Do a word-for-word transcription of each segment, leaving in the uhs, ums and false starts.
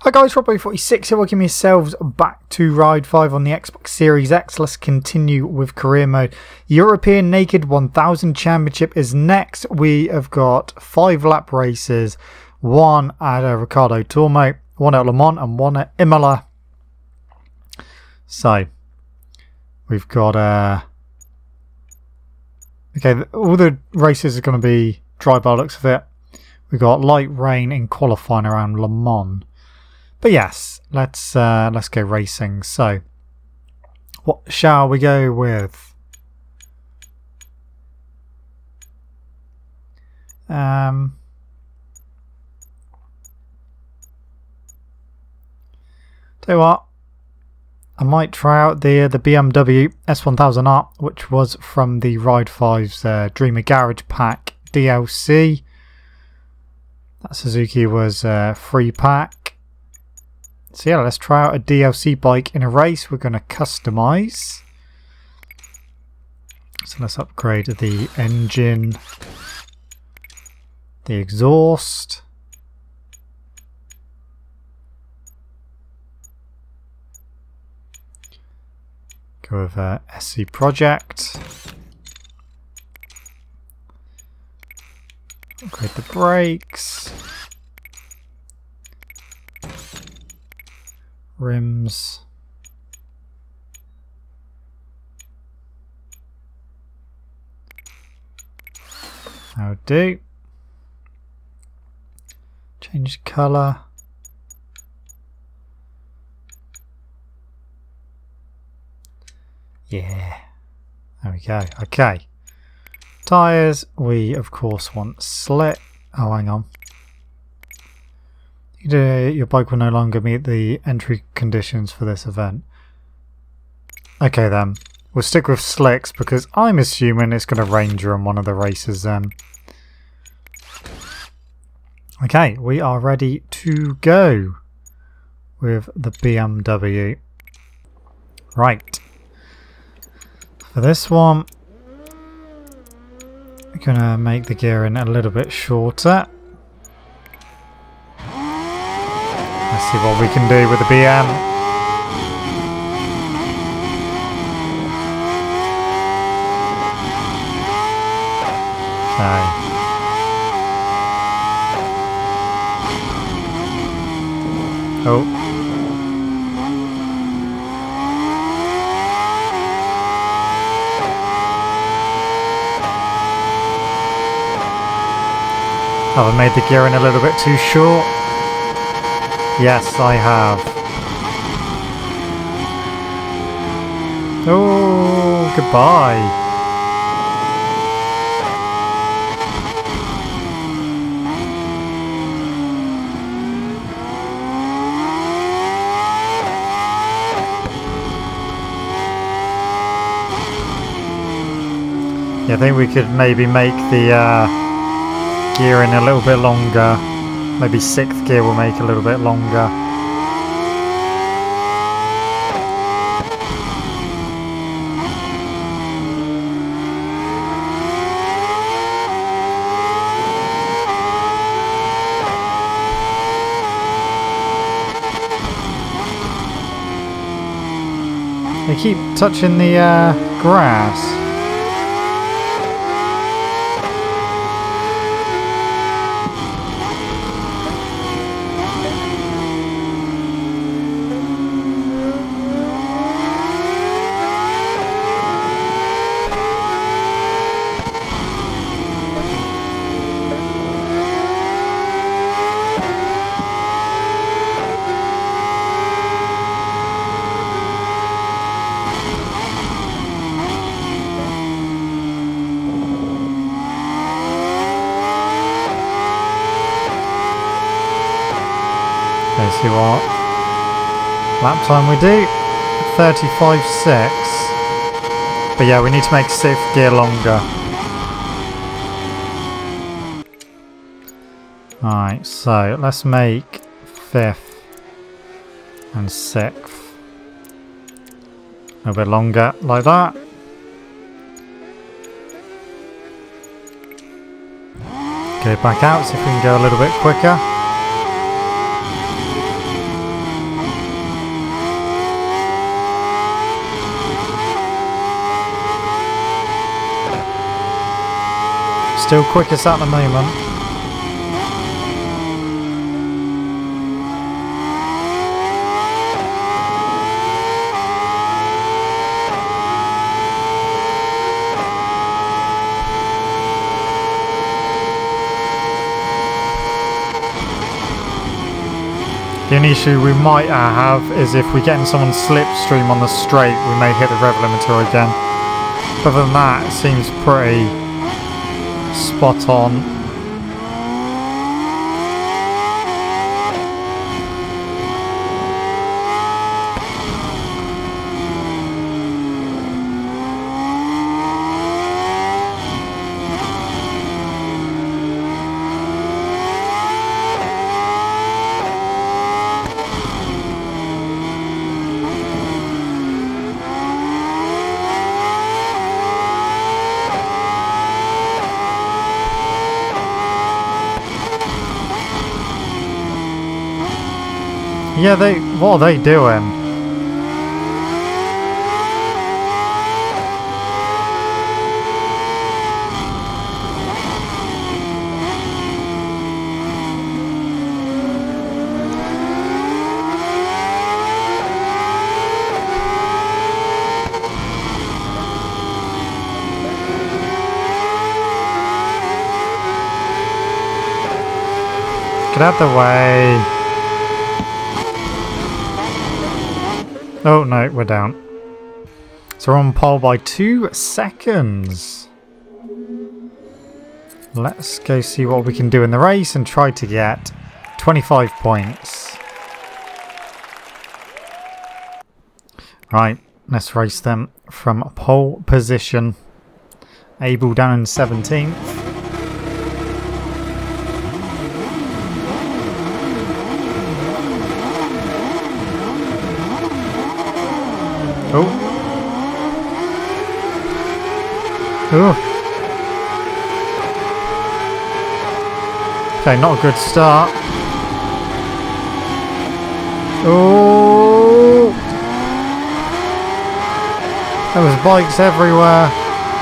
Hi guys, Robo forty-six here, welcome yourselves back to Ride five on the Xbox Series X. Let's continue with career mode. European Naked one thousand Championship is next. We have got five lap races, one at uh, Ricardo Tormo, one at Le Mans and one at Imola. So, we've got, uh, okay, all the races are going to be dry by the looks of it. We've got light rain in qualifying around Le Mans. But yes, let's uh, let's go racing. So, what shall we go with? Um, tell you what, I might try out the the B M W S one thousand R, which was from the Ride five's uh, Dreamer Garage Pack D L C. That Suzuki was uh, free pack. So yeah, let's try out a D L C bike in a race. We're going to customize. So let's upgrade the engine, the exhaust. Go with uh, S C Project. Upgrade the brakes. Rims. That'll do. Change colour. Yeah. There we go. Okay. Tyres. We of course want slick. Oh, hang on. Your bike will no longer meet the entry conditions for this event. Okay then, we'll stick with slicks because I'm assuming it's going to rain during one of the races then. Okay, we are ready to go with the B M W. Right. For this one, we're going to make the gearing a little bit shorter. Let's see what we can do with the B M. Okay. Oh. Have I made the gearing a little bit too short? Yes, I have. Oh, goodbye. Yeah, I think we could maybe make the uh, gearing a little bit longer. Maybe sixth gear will make a little bit longer. They keep touching the uh, grass. Let's see what lap time we do. thirty-five six. But yeah, we need to make sixth gear longer. Alright, so let's make fifth and sixth a little bit longer, like that. Get it back out, see if we can go a little bit quicker. Still quickest at the moment. The only issue we might have is if we get in someone's slipstream on the straight, we may hit the rev limiter again. Other than that, it seems pretty spot on. Yeah, they. What are they doing? Get out the way. Oh no, we're down. So we're on pole by two seconds. Let's go see what we can do in the race and try to get twenty-five points. Right, let's race them from pole position. Abel down in seventeenth. Oh. Oh. Okay, not a good start. Oh. There was bikes everywhere.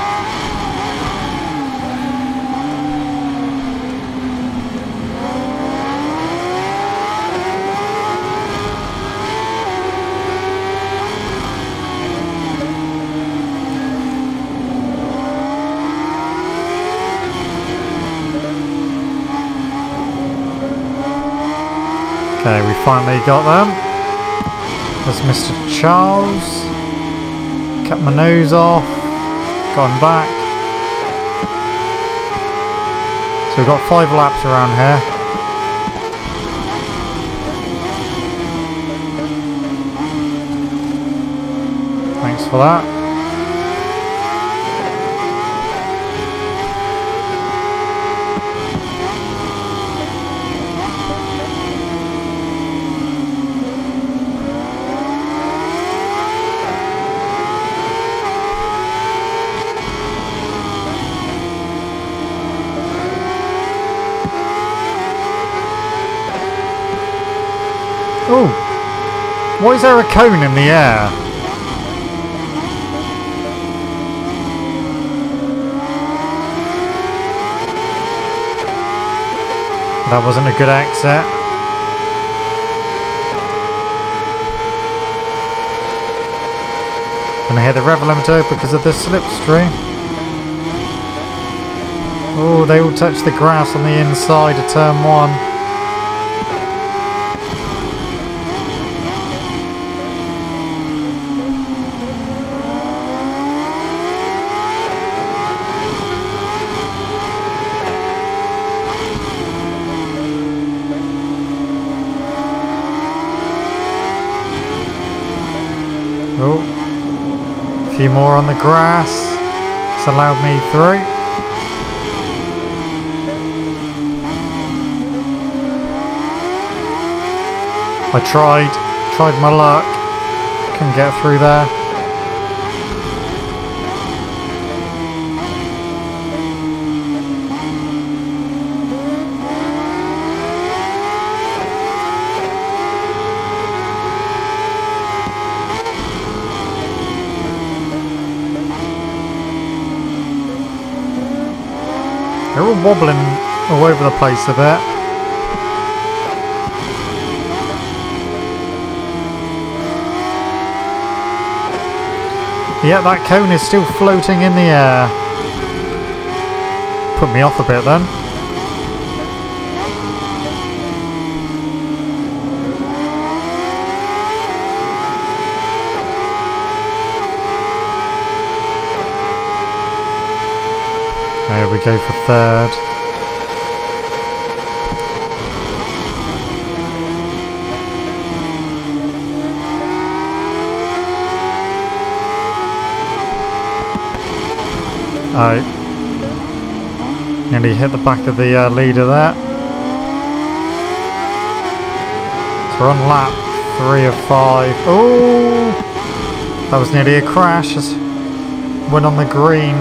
Okay, we finally got them. There's Mister Charles. Cut my nose off. Gone back. So we've got five laps around here. Thanks for that. Oh, why is there a cone in the air? That wasn't a good exit. Gonna hit the rev limiter because of the slipstream. Oh, they all touch the grass on the inside of turn one. Oh, a few more on the grass. It's allowed me through. I tried, tried my luck. Couldn't get through there. They're all wobbling all over the place a bit. Yeah, that cone is still floating in the air. Put me off a bit then. There we go for third. Oh. Nearly hit the back of the uh, leader there. So we're on lap three of five. Oh! That was nearly a crash. Just went on the green.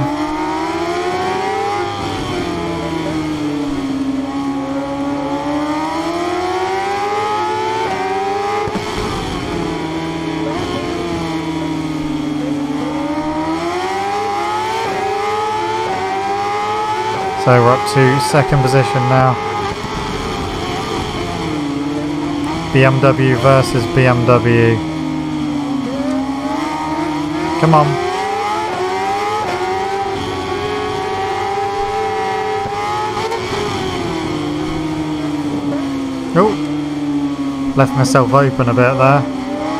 So we're up to second position now. B M W versus B M W. Come on. Oh, left myself open a bit there.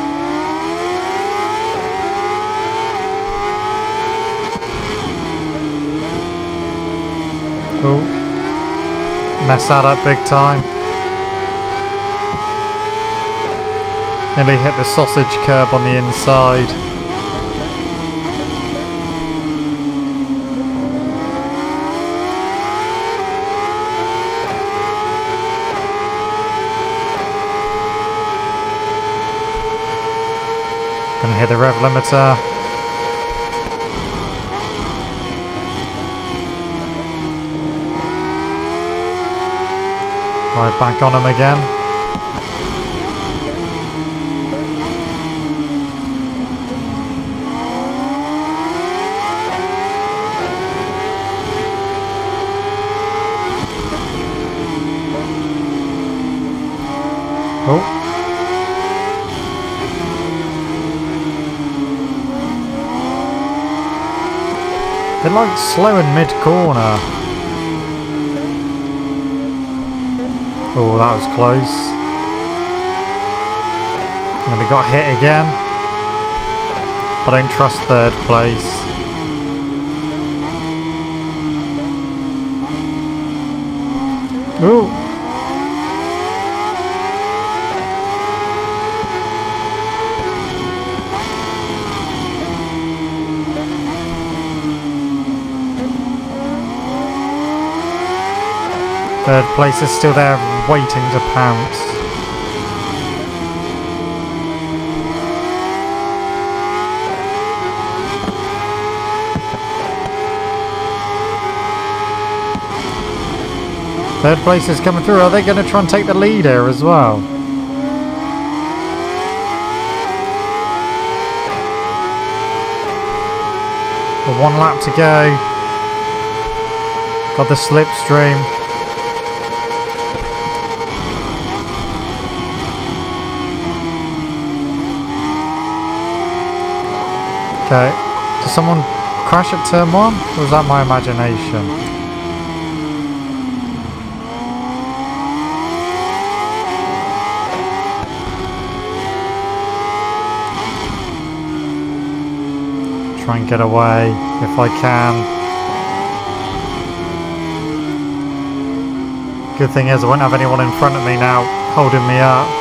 Oh, messed that up big time. Nearly hit the sausage curb on the inside. Gonna hit the rev limiter. Right, back on him again. Oh. They're like slow in mid-corner. Oh, that was close. And we got hit again. I don't trust third place. Ooh. Third place is still there, waiting to pounce. Third place is coming through. Are they going to try and take the lead here as well? Well, one lap to go. Got the slipstream. Okay, did someone crash at turn one? Or was that my imagination? Try and get away if I can. Good thing is I won't have anyone in front of me now holding me up.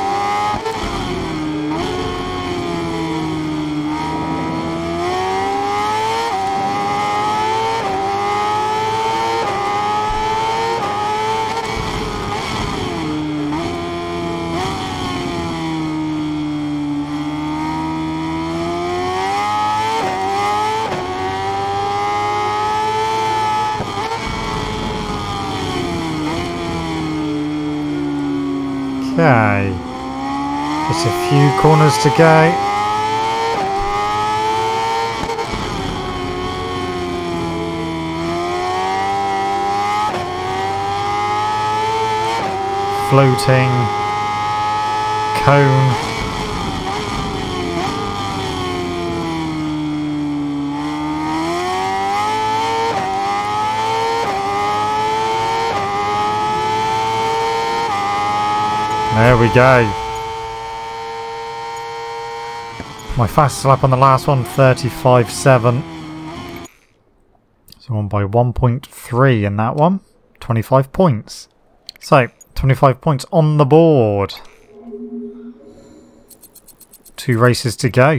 Okay, just a few corners to go. floating cone. There we go. My fastest lap on the last one, thirty-five seven. So on by one point three in that one. twenty-five points. So, twenty-five points on the board. Two races to go.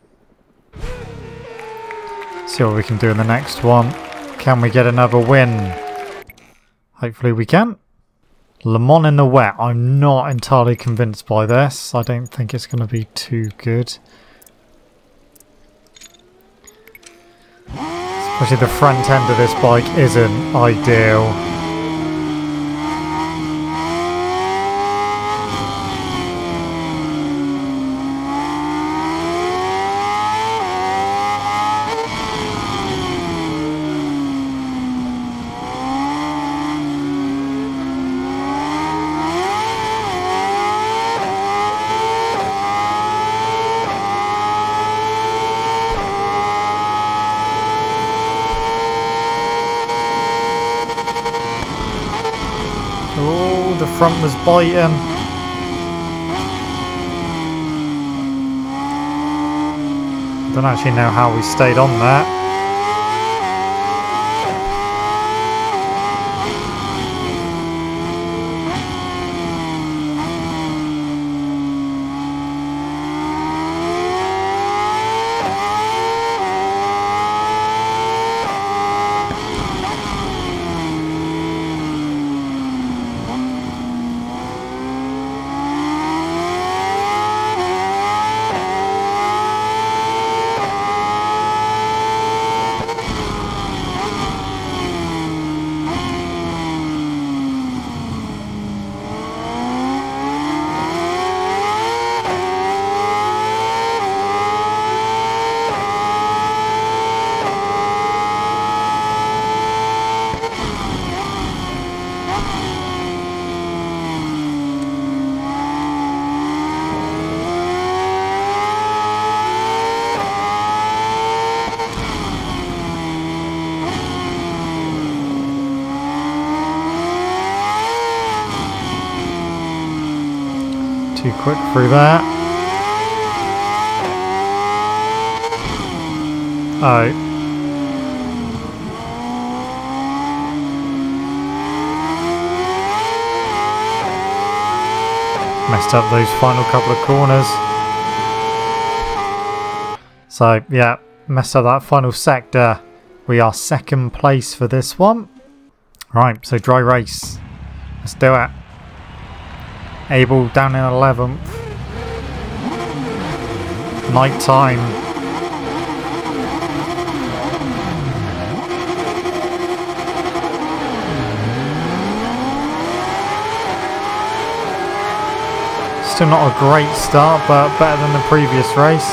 See what we can do in the next one. Can we get another win? Hopefully we can. Le Mans in the wet. I'm not entirely convinced by this. I don't think it's going to be too good. Especially the front end of this bike isn't ideal. Oh, the front was biting. Don't actually know how we stayed on that. Too quick through that. Oh. Messed up those final couple of corners. So, yeah, messed up that final sector. We are second place for this one. Right, so dry race. Let's do it. Abel down in eleventh. Night time. Still not a great start, but better than the previous race.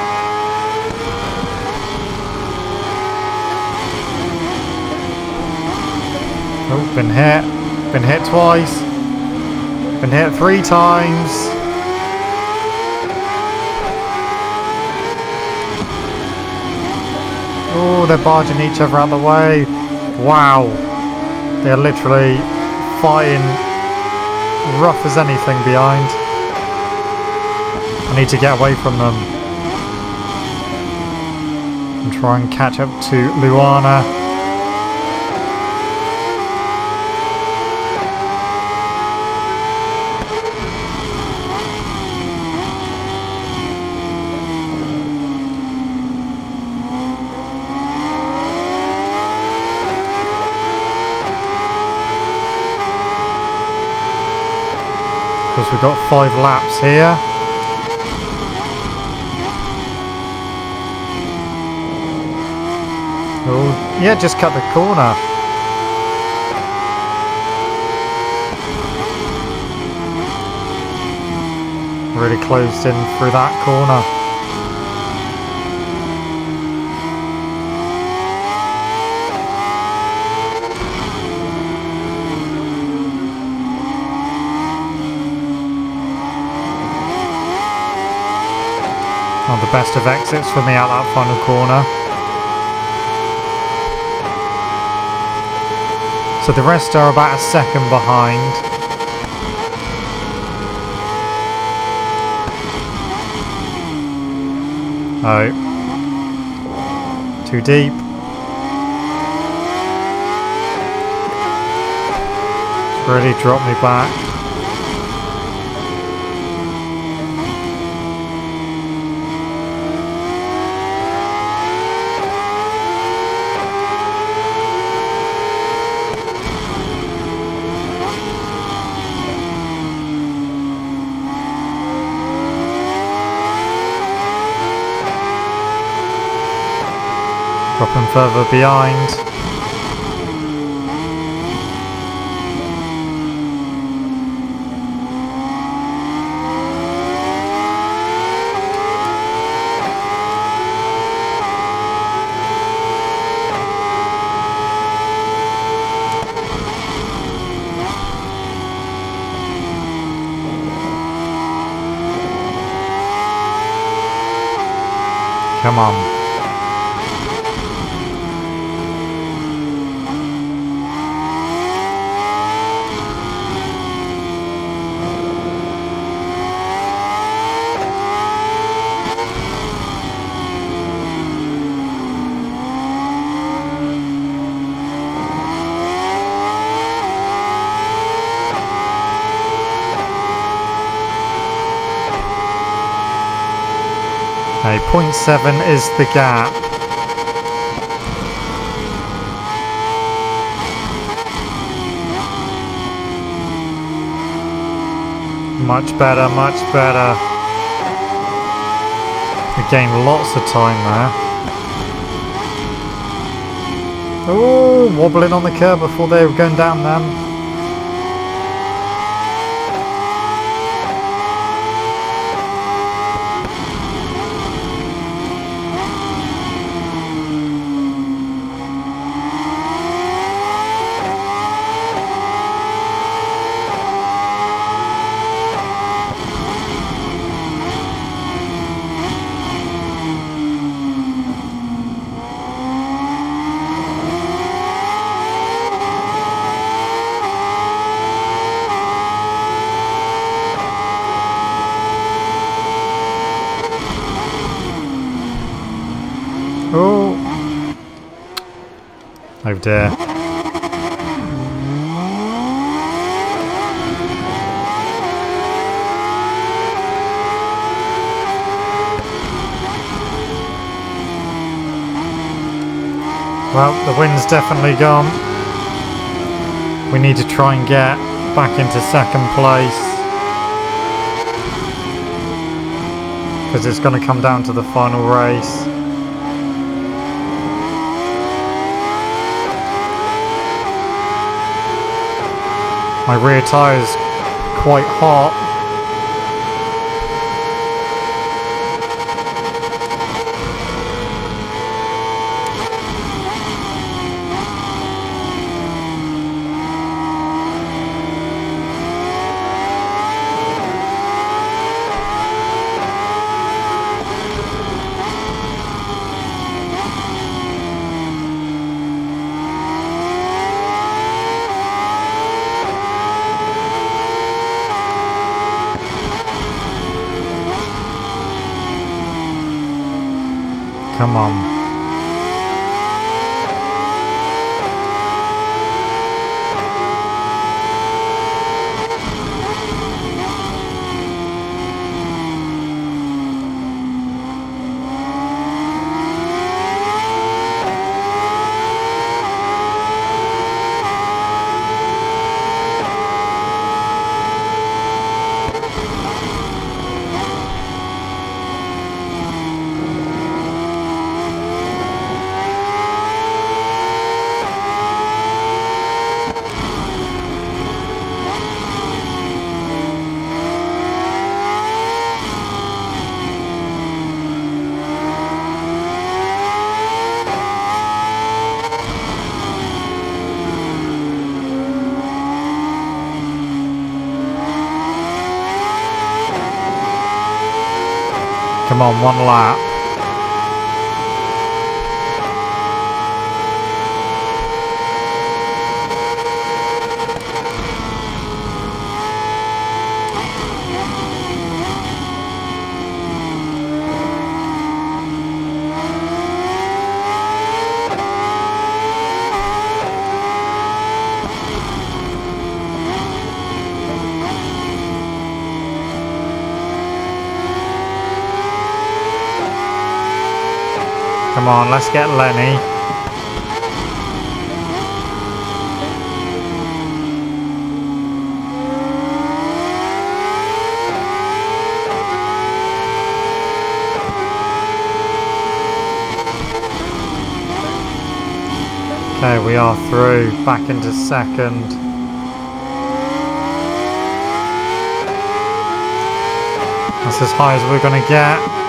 Oh, been hit. Been hit twice. Been hit three times. Oh, they're barging each other out of the way. Wow. They're literally fighting rough as anything behind. I need to get away from them. And try and catch up to Luana. Because we've got five laps here. Oh, yeah, just cut the corner. Really closed in through that corner. the best of exits for me out that final corner. So the rest are about a second behind. Oh. Too deep. It's really dropped me back. Dropping further behind. Come on. Okay, point seven is the gap. Much better, much better. We gained lots of time there. Oh, wobbling on the curb before they were going down then. Oh. Oh dear. Well, the wind's definitely gone. We need to try and get back into second place. Because it's going to come down to the final race. My rear tyre is quite hot. Come on. Come on, one lap. Come on, let's get Lenny. Okay, we are through, back into second. That's as high as we're going to get.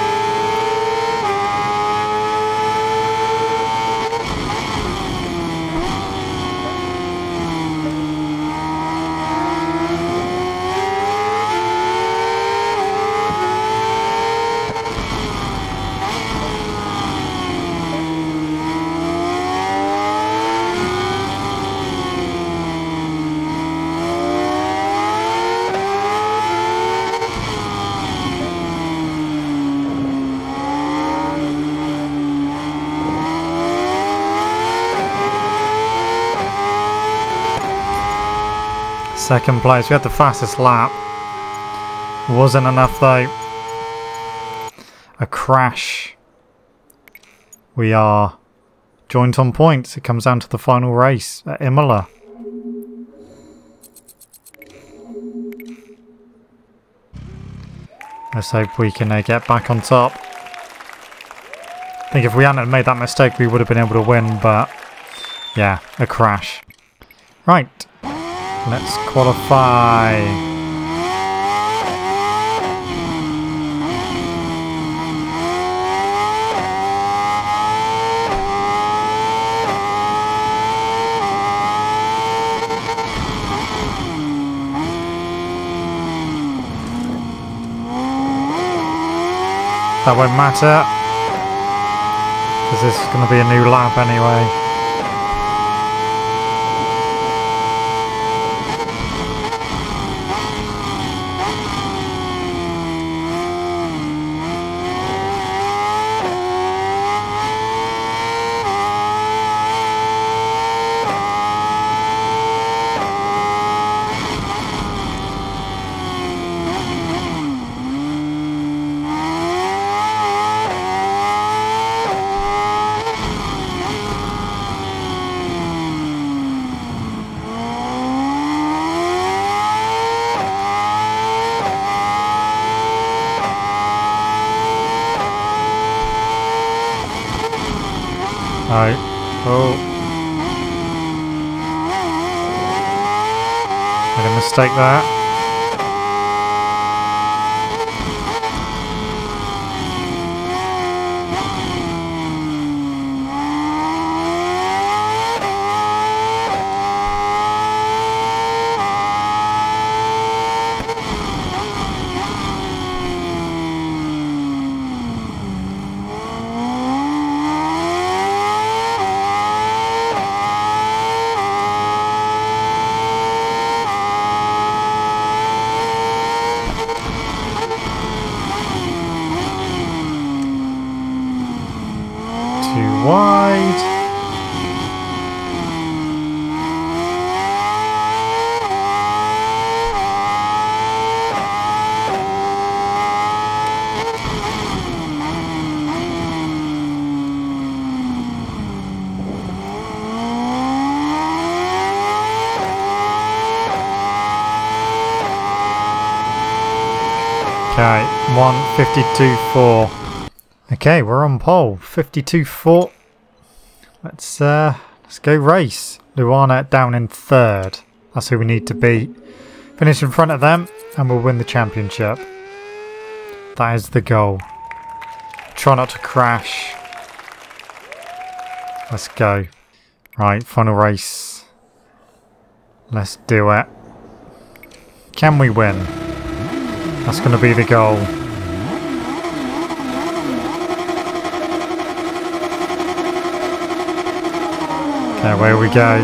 Second place, we had the fastest lap. Wasn't enough though. A crash. We are joint on points. It comes down to the final race at Imola. Let's hope we can uh, get back on top. I think if we hadn't made that mistake we would have been able to win, but yeah, a crash. Right. Let's qualify. That won't matter, because this is going to be a new lap anyway. Right. Oh. Made a mistake there. Too wide. Okay, one fifty-two four. Okay, we're on pole, fifty-two four. Let's uh, let's go race. Luana down in third. That's who we need to beat. Finish in front of them, and we'll win the championship. That is the goal. Try not to crash. Let's go. Right, final race. Let's do it. Can we win? That's going to be the goal. Away we go.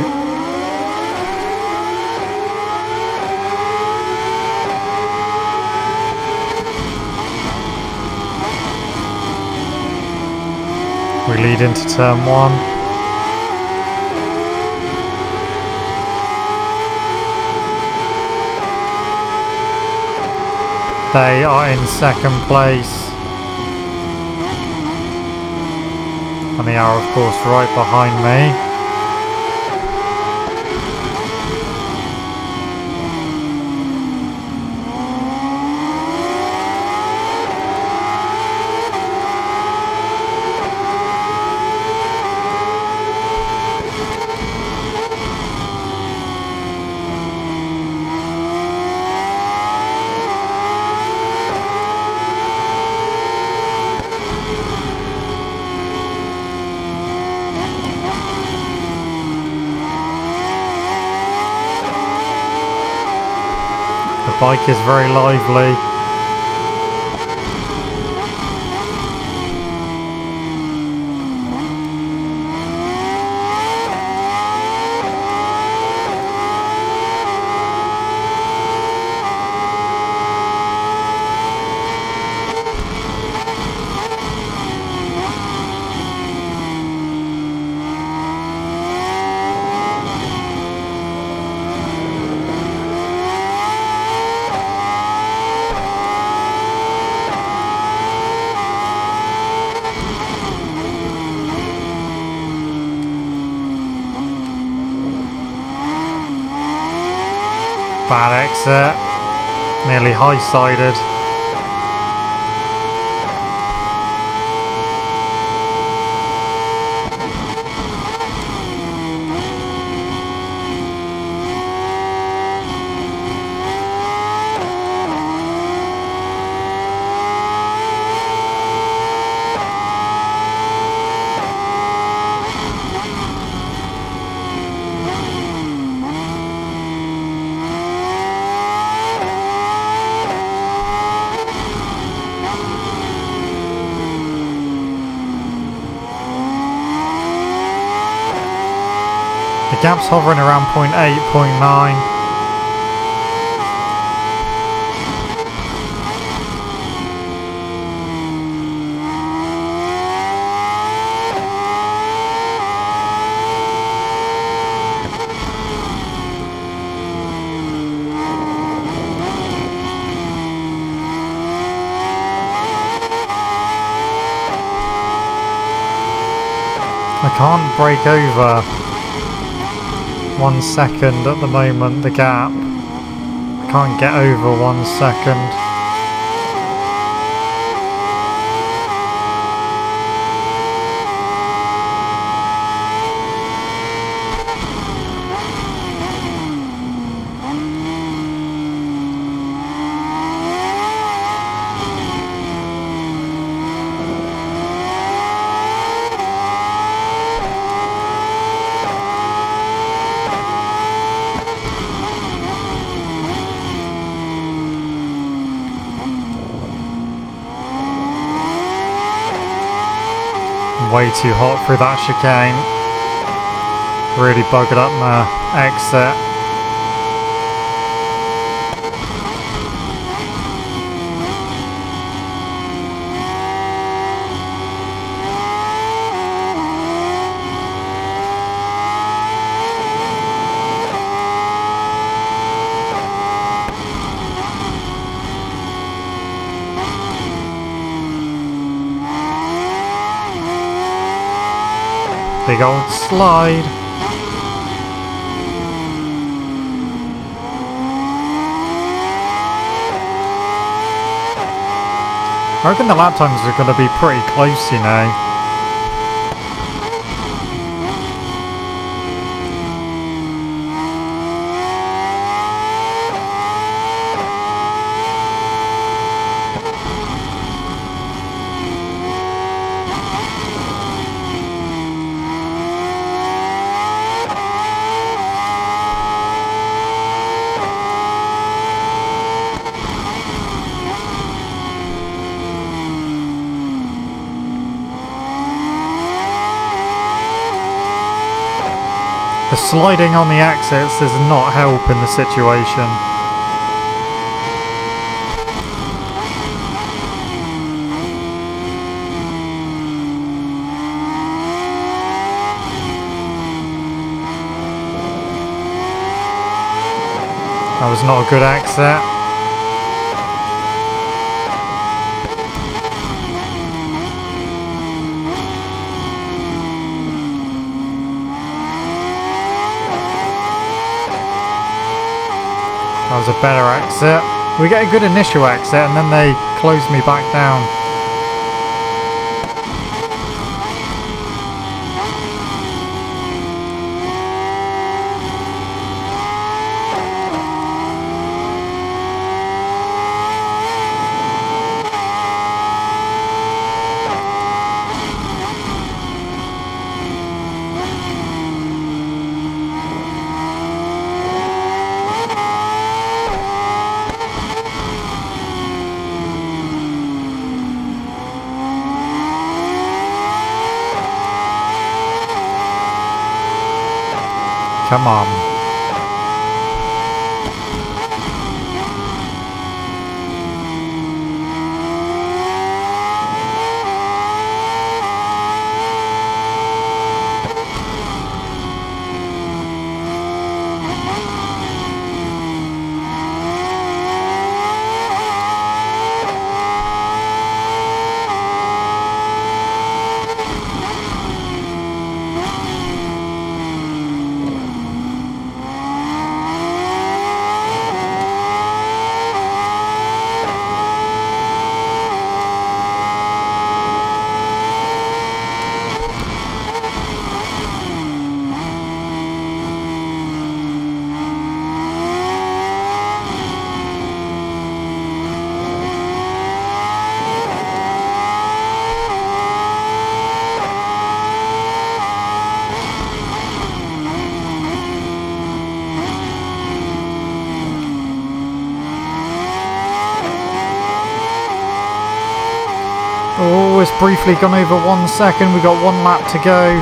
We lead into turn one. They are in second place. And they are, of course, right behind me. The bike is very lively. Bad exit, nearly high-sided. The gap's hovering around point eight, point nine. I can't break over one second at the moment, the gap. I can't get over one second. Way too hot through that chicane. Really buggered up my exit. Big old slide. I reckon the lap times are going to be pretty close, you know. The sliding on the exits does not help in the situation. That was not a good exit. That was a better exit. We get a good initial exit and then they close me back down. Come on. Oh, it's briefly gone over one second. We've got one lap to go.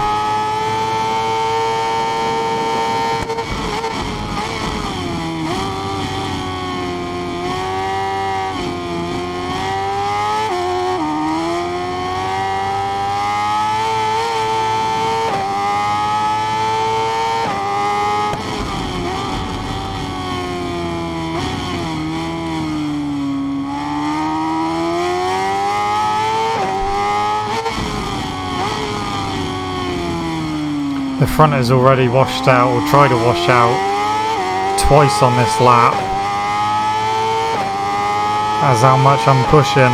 The front is already washed out, or tried to wash out, twice on this lap. That's how much I'm pushing.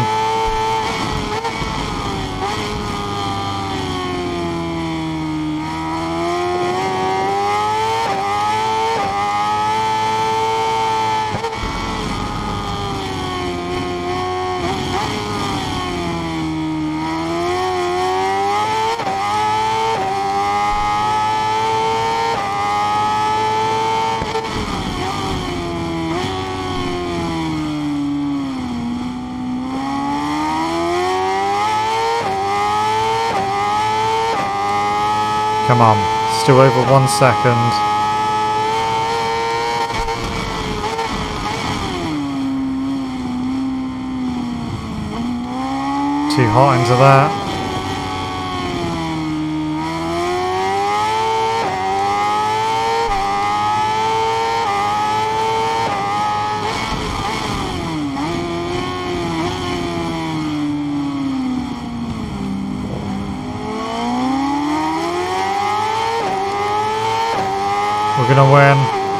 Come on, still over one second. Too hot into that. We're gonna win.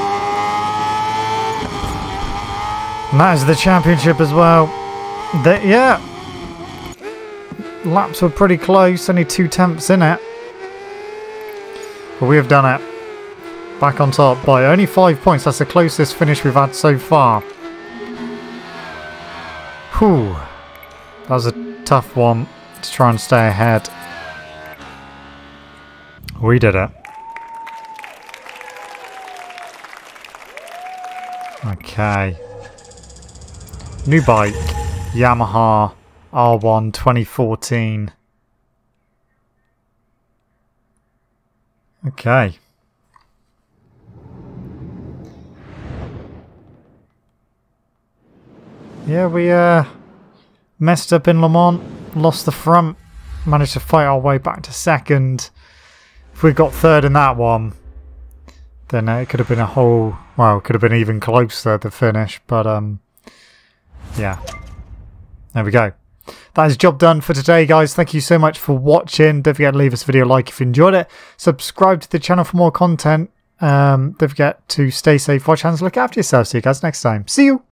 And that is the championship as well. The, yeah. Laps were pretty close, only two tenths in it. But we have done it. Back on top by only five points. That's the closest finish we've had so far. Whew. That was a tough one to try and stay ahead. We did it. Okay. New bike, Yamaha R one twenty fourteen. Okay. yeah, we uh, messed up in Le Mans, lost the front, managed to fight our way back to second. If we got third in that one, then uh, it could have been a whole, well, it could have been even closer to finish, but um, yeah, there we go. That is job done for today, guys. Thank you so much for watching. Don't forget to leave this video a like if you enjoyed it. Subscribe to the channel for more content. Um, don't forget to stay safe, watch hands, look after yourself. See you guys next time. See you!